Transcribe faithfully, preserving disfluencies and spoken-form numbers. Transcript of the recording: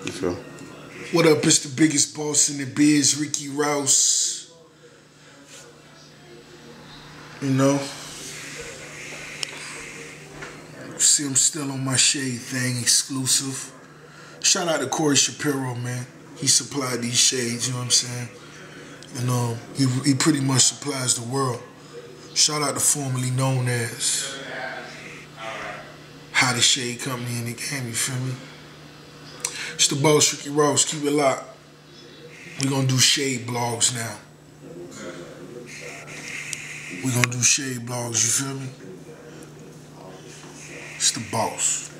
You feel? What up? It's the biggest boss in the biz, Ricky Rouse. You know? See, I'm still on my shade thing, exclusive. Shout out to Corey Shapiro, man. He supplied these shades, you know what I'm saying? And um, he, he pretty much supplies the world. Shout out to formerly known as hottest shade company in the game, you feel me? It's the boss, Ricky Rouse. Keep it locked. We're gonna do shade blogs now. We're gonna do shade blogs, you feel me? It's the boss.